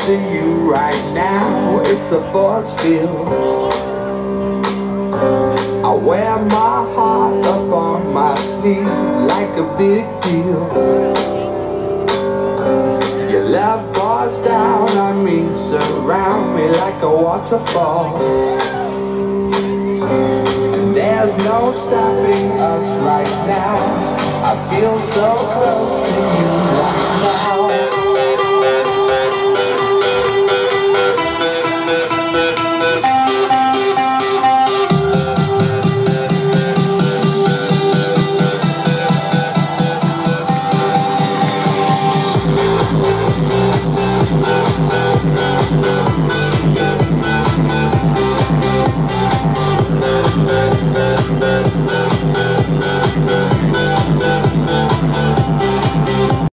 to you right now. It's a force field. I wear my heart up on my sleeve like a big deal. Your love pours down on me, surround me like a waterfall. And there's no stopping us right now. I feel so close to you right now.